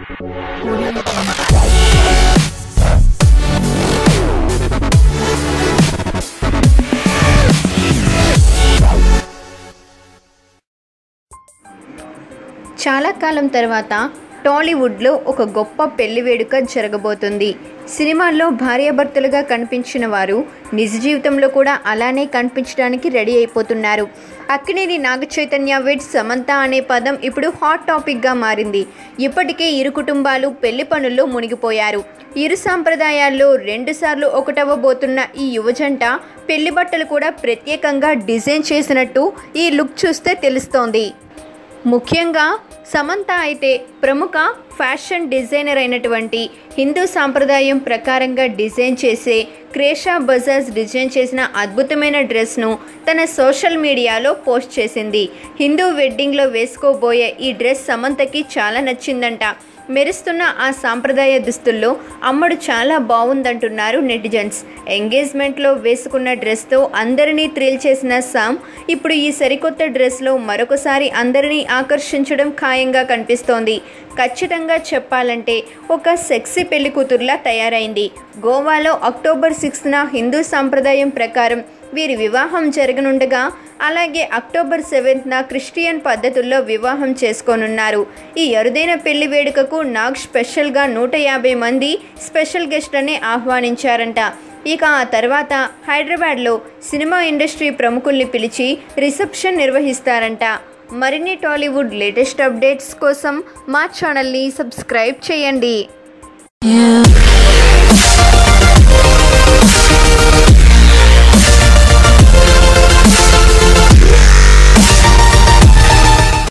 చాలా కాలం తర్వాత టాలీవుడ్లో ఒక గొప్ప పెళ్లి వేడుక జరగబోతుంది. సినిమాల్లో భార్యాభర్తలుగా కనిపించిన వారు నిజ జీవితంలో కూడా అలానే కనిపించడానికి రెడీ అయిపోతున్నారు. అక్కినేని నాగచైతన్య విత్ సమంత అనే పదం ఇప్పుడు హాట్ టాపిక్గా మారింది. ఇప్పటికే ఇరు కుటుంబాలు పెళ్లి పనుల్లో మునిగిపోయారు. ఇరు సాంప్రదాయాల్లో 2 సార్లు ఒకటవ్వబోతున్న ఈ యువజంట పెళ్లి బట్టలు కూడా ప్రత్యేకంగా డిజైన్ చేసినట్టు ఈ లుక్ చూస్తే తెలుస్తోంది. ముఖ్యంగా సమంత అయితే ప్రముఖ ఫ్యాషన్ డిజైనర్ అయినటువంటి హిందూ సాంప్రదాయం ప్రకారంగా డిజైన్ చేసే క్రేషా బజాజ్ డిజైన్ చేసిన అద్భుతమైన డ్రెస్ను తన సోషల్ మీడియాలో పోస్ట్ చేసింది. హిందూ వెడ్డింగ్లో వేసుకోబోయే ఈ డ్రెస్ సమంతకి చాలా నచ్చిందంట. మెరుస్తున్న ఆ సాంప్రదాయ దుస్తుల్లో అమ్మడు చాలా బాగుందంటున్నారు నెటిజన్స్. ఎంగేజ్మెంట్లో వేసుకున్న డ్రెస్తో అందరినీ థ్రిల్ చేసిన సామ్ ఇప్పుడు ఈ సరికొత్త డ్రెస్లో మరొకసారి అందరినీ ఆకర్షించడం ఖాయంగా కనిపిస్తోంది. ఖచ్చితంగా చెప్పాలంటే ఒక సెక్సీ పెళ్లి కూతురులా తయారైంది. గోవాలో అక్టోబర్ 6న హిందూ సాంప్రదాయం ప్రకారం వీరి వివాహం జరగనుండగా, అలాగే అక్టోబర్ 7న క్రిస్టియన్ పద్ధతుల్లో వివాహం చేసుకోనున్నారు. ఈ అరుదైన పెళ్లి వేడుకకు నాగ్ స్పెషల్గా 150 మంది స్పెషల్ గెస్ట్లని ఆహ్వానించారంట. ఇక ఆ తర్వాత హైదరాబాద్లో సినిమా ఇండస్ట్రీ ప్రముఖుల్ని పిలిచి రిసెప్షన్ నిర్వహిస్తారంట. మరిన్ని టాలీవుడ్ లేటెస్ట్ అప్డేట్స్ కోసం మా ఛానల్ని సబ్స్క్రైబ్ చేయండి.